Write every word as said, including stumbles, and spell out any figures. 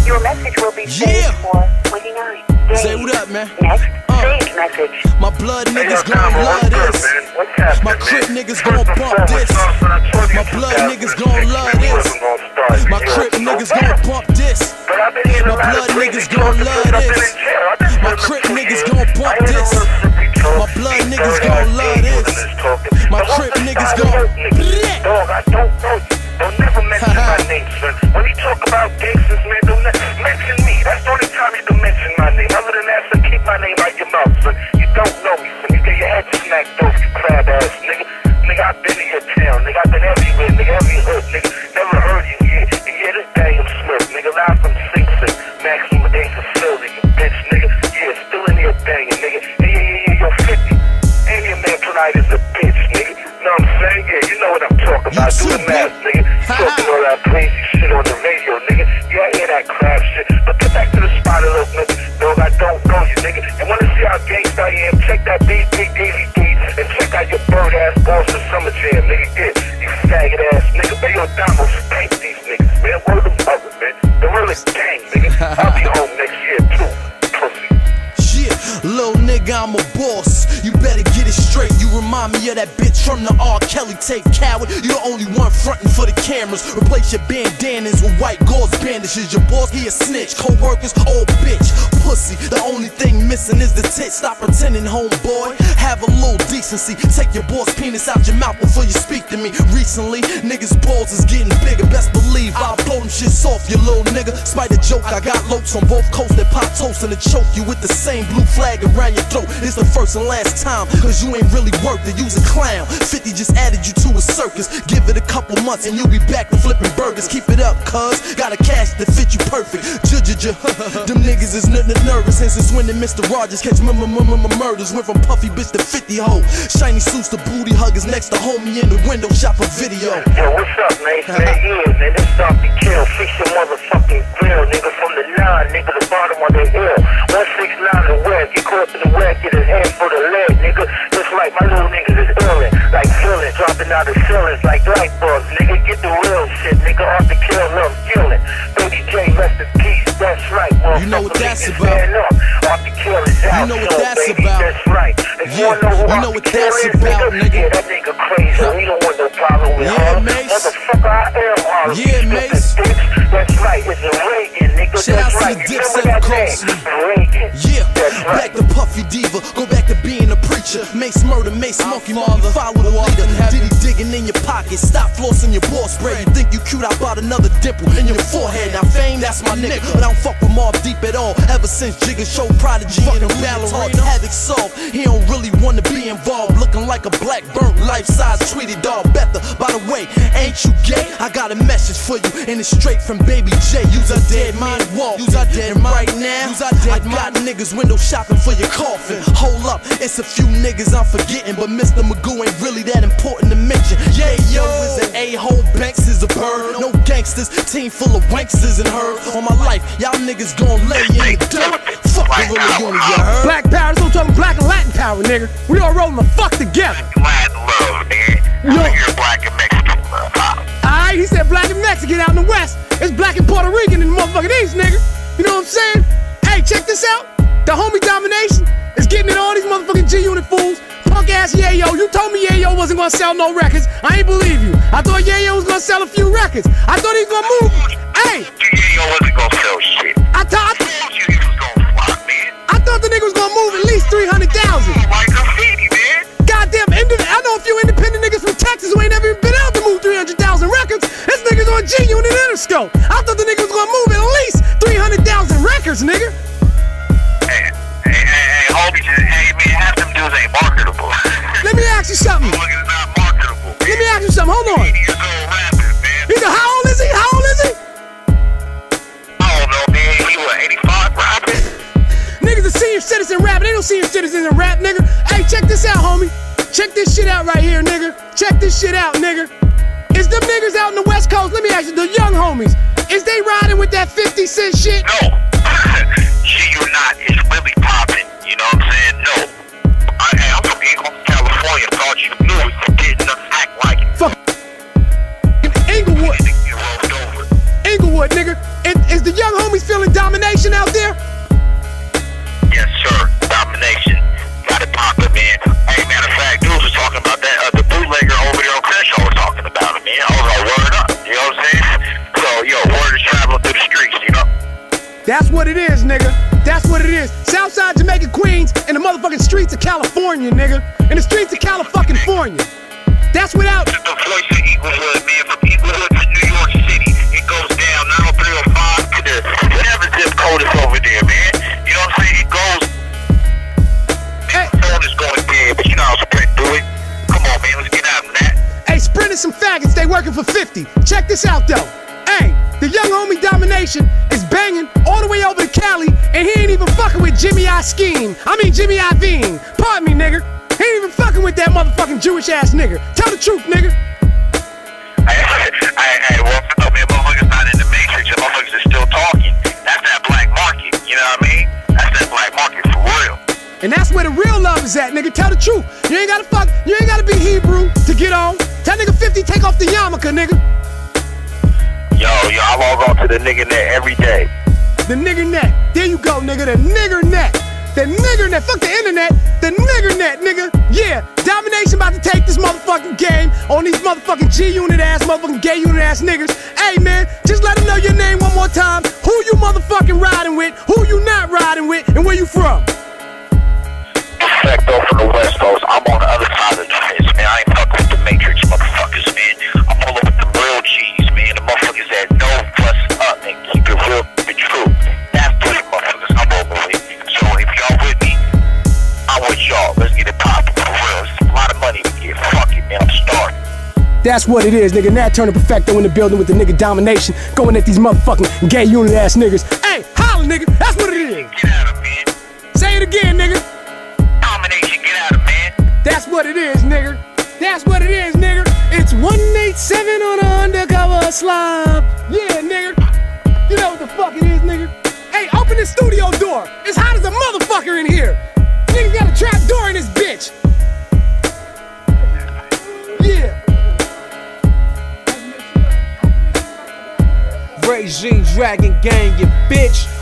Your message will be saved Yeah. for twenty-nine days. Say what up, man. Next, Uh. save message. My blood niggas Hey, yo, gon' Damo, love what's good, this. man? What's happening, My man? crip niggas First gon' and bump foremost, this. son, son, I told you My two blood thousand niggas six, gon' man, love we this. wasn't gonna start My this crip year, niggas so gon' bad. bump this. But I've been hearing My a lot blood of crazy niggas gon' talk love since I've been this. in jail. I've been My doing crip this for niggas years. gon' bump I ain't this. no Mississippi talk. My blood These niggas dirty gon' ass love angels this. in this talking. My But what's crip the niggas side gon' of those niggas? Dog, I don't know you. Don't never mention my name, son. When you talk about gangsters, man, don't ne- mention me. That's the only time you can mention my name. Other than that, son, keep my name out your mouth, son. You don't know me, son. You get your head smacked off, you crab ass, nigga. Nigga, I've been in your town, nigga. I've been everywhere, nigga. Every hood, nigga. Never heard you. Yeah, yeah, this Daniel Smith, nigga. Live from Sing Sing. Maximum A facility, you bitch, nigga. Yeah, still in here banging, nigga. Yeah, yeah, yeah, yeah, you're fifty. And your man tonight is a bitch, nigga. Know what I'm saying? Yeah, you know what I'm talking about. Do the math, nigga. Talking all that crazy shit on the radio, nigga. Yeah, I hear that crap shit. But get back to the spot of those niggas. Dog, I don't know you, nigga. And wanna see how gangsta I am? Check that B P D V D and check out your bird ass Boston Summer Jam, nigga. Yeah, you faggot ass nigga. Man, yo, Damo, spank these niggas, man. Word of mother, man. The realest gang, nigga. I'll be home next year, too. Pussy. Shit, little nigga, I'm a boss. You better get it straight. You remind me of that bitch from the R. Kelly tape, coward. You the only one frontin' for the cameras. Replace your bandanas with white gauze bandages. Your boss, he a snitch. Co-workers, old bitch. Pussy, the only thing missing is the tit. Stop pretending, homeboy. Have a little decency. Take your boss penis out your mouth before you speak to me. Recently, niggas' balls is getting bigger. Best believe I'll blow them shits off, you little nigga. Spite the joke, I got lopes on both coasts that pop toast and to choke you with the same blue flag around your throat. It's the first and last time, cause you ain't really worth it. You's a clown. fifty just added you to a circus. Give it a couple months and you'll be back to flipping burgers. Keep it up, cuz. Got a cash that fit you perfect. J-j-j. Them niggas is n- n- nervous. And since when did Mister Rogers catch m- m- m- m- murders? Went from puffy bitch to fifty hoe. Shiny suits to booty huggers next to homie in the window shop a video. Yo, what's up, man? Man, yeah, man, this start to kill. Fix your motherfucking grill, nigga, from the line, nigga, the bottom of the hill. one six nine the west, get caught in the west, get his hand for the leg, nigga. Just like my little niggas is illin', like feelin', dropping out the ceilings like light bulbs, nigga. Get the real shit, nigga, off the kill, love killing. Baby J, rest in peace, that's right, motherfucker. You know what that's Niggas about. stand up. Off the kill is out, You know what so, that's baby, about. that's right. If Yeah, you wanna know who you off know the what kill that's is, about, nigga. Yeah, that nigga crazy, we don't want no problem with Yeah, him. Mace. Motherfucker, I am Harlem. Yeah, Mace. That's right, it's a Reagan, nigga. Shout out That's to right. the You Dipset remember that Cross. name? Reagan. Yeah, That's right. back to Puffy Diva, go back to being a preacher. Mace murder, Mace monkey, monkey, follow the leader. Diddy digging in your pocket, stop flossing your boss bread. You think you cute, I bought another dimple in your forehead. Now fame, that's my nigga, but I don't fuck with Mobb Deep at all. Ever since Jigga Show Prodigy and the ballerina Havoc soft, he don't really wanna be involved. Looking like a black burnt life-size Tweety dog. Betha, by the way, ain't you gay? I got a message for you, and it's straight from Baby J. You's a dead man walk. You's a dead man right now. You's a dead I got niggas window shopping for your coffin. Hold up, it's a few niggas I'm forgetting, but Mister Magoo ain't really that important to mention. Yeah, yo is an a-hole, Banks is a bird. No gangsters, team full of wanksters and her. On my life, y'all niggas gon' lay in the dirt. Fuck the real unit, you heard? Black power, that's what I'm talking black and Latin power, nigga. We all rolling the fuck together. Latin love, nigga. Yo. I hear black and Mexican love. Alright, he said black and Mexican out in the west. It's black and Puerto Rican in the motherfucking east, nigga. You know what I'm saying? Hey, check this out. The homie domination is getting at all these motherfucking G-Unit fools. Punk ass Yayo, you told me Yayo wasn't gonna sell no records. I ain't believe you. I thought Yayo was gonna sell a few records. I thought he was gonna move. Hey, Yayo wasn't gonna sell shit. I thought I told you he was gonna flop, man. I thought the nigga was gonna move at least three hundred thousand. Like graffiti, man. Goddamn, I know a few independent niggas from Texas who ain't never even been out to move three hundred thousand records. This nigga's on G-Unit Interscope. I thought the nigga was gonna move at least three hundred thousand records, nigga. Hey, hey, hey, hey, homie, just, hey, man, half them dudes ain't marketable. Let me ask you something. Look, it's not marketable, man. Let me ask you something. Hold on. He's old rapping, man. He's a, how old is he? How old is he? I don't know, man. He was eighty-five rapping. Niggas a senior citizen rap. They don't senior citizens in rap, nigga. Hey, check this out, homie. Check this shit out right here, nigga. Check this shit out, nigga. Is them niggas out in the West Coast, let me ask you, the young homies, is they riding with that fifty cent shit? No. G you not. It's really popping. You know what I'm saying? No. I, hey, I'm from Inglewood, California. Thought you knew it. You didn't act like it. Fuck. Inglewood. You rolled over. Inglewood, nigga. Is, is the young homies feeling domination out there? Yes, sir. Domination. Got it poppin', man. Hey, matter of fact, dudes was talking about that. Uh, the bootlegger over there on Crenshaw was talking about it, man. I was all word up. You know what I'm saying? So, yo, word is traveling through the streets, you know? That's what it is, nigga. That's what it is. Southside Jamaica, Queens, and the motherfucking streets of California, nigga. In the streets of California. That's without. The voice of Eaglewood, man. From Eaglewood to New York City, it goes down nine oh three oh five to the whatever zip code is over there, man. You know what I'm saying? It goes. Hey. The phone is going dead, but you know how Sprint do it. Come on, man. Let's get out of that. Hey, Sprint and some faggots, they working for fifty. Check this out, though. Hey, the young homie Domination is banging all the way over to Cali, and he ain't even fucking with Jimmy I Scheme. I mean Jimmy Iovine. Pardon me, nigga. He ain't even fucking with that motherfucking Jewish ass nigga. Tell the truth, nigga. Hey, hey, hey, well, I mean, motherfuckers not in the Matrix, and motherfuckers are still talking. That's that black market, you know what I mean? That's that black market for real. And that's where the real love is at, nigga. Tell the truth. You ain't gotta fuck, you ain't gotta be Hebrew to get on. Tell nigga fifty, take off the yarmulke, nigga. Yo, yo, I log on to the nigga net every day. The nigger net. There you go, nigga. The nigger net. The nigger net. Fuck the internet. The nigger net, nigga. Yeah. Domination about to take this motherfucking game on these motherfucking G-unit ass, motherfucking gay unit ass niggas. Hey, man, just let them know your name one more time. Who you motherfucking riding with, who you not riding with, and where you from? Perfecto from the West Coast. I'm on the other side of the fence, man. I ain't fucking with the Matrix motherfuckers, man. I'm all over the real G's, man. The motherfuckers that know what's up and keep it real and true. That's the motherfuckers I'm over with. So if y'all with me, I'm with y'all. Let's get it poppin' for real. It's a lot of money to get. Fuck it, man. I'm starting. That's what it is, nigga. Nat Turner Perfecto in the building with the nigga Domination, going at these motherfucking gay unit ass niggas. Hey, holla, nigga. That's what it is. Get at him, man. Say it again, nigga. Domination, get at him, man. That's what it is, nigga. That's what it is, nigga. It's one eighty-seven on an undercover slob. Yeah, nigga. You know what the fuck it is, nigga. Hey, open the studio door. It's hot as a motherfucker in here. Niggas got a trap door in this bitch. Yeah. Regime Dragon Gang, you bitch.